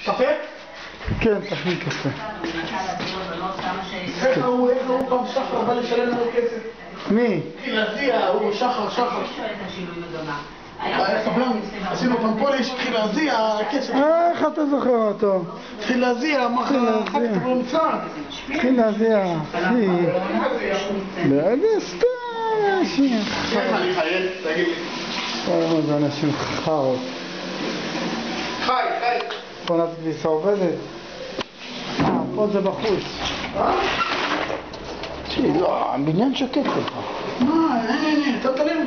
קפה? כן, תכין קפה. איך הוא פעם שחר בא לשלם לנו כסף? מי? חילזיה, הוא שחר. עשינו פעם פוליש, חילזיה, כסף. איך אתה זוכר אותו? חילזיה, אחר כך תבוא מצעד. חילזיה, אחי. לא יודע, סתם אנשים. כן, אני חייב, תגיד לי. זה אנשים חרות. חי. פה נתביסה עובדת. פה זה בחוץ. לא, הבניין שקט לך. מה, אין, אתה תלם.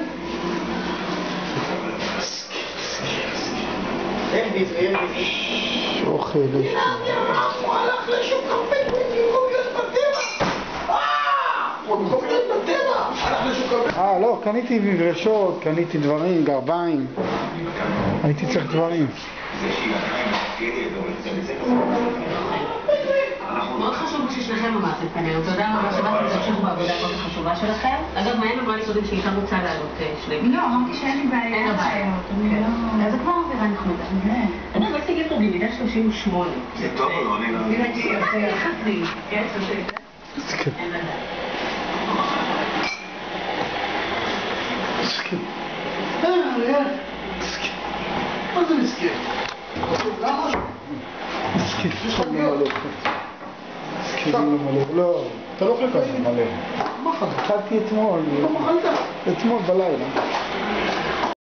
אין ביזי. אוכל. הוא הלך לשוק קרפט במקום להיות בטבע. במקום להיות בטבע. הלך לשוק קרפט. לא, קניתי מברשות, קניתי דברים, גרביים. הייתי צריך דברים. מאוד חשוב ששניכם אמרתם כנראה, תודה רבה שבאתם תמשיכו בעבודה כל כך חשובה שלכם. אגב, מעין אמרה לי קודם שהיא כאן רוצה לעלות שני. לא, אמרתי שאין לי בעיה. אין הבעיה. אז זה כבר עבירה נחמדה. אגב, רק תגיד פה במידה 38. זה טוב או לא? אני לא... חצי. כן, חצי. אין לדעת. מסכים. מה זה מסכים? מסכים. לא, אתה לא אוכל כזה? מלא. מה אכלת? אכלתי אתמול. לא אכלת? אתמול בלילה.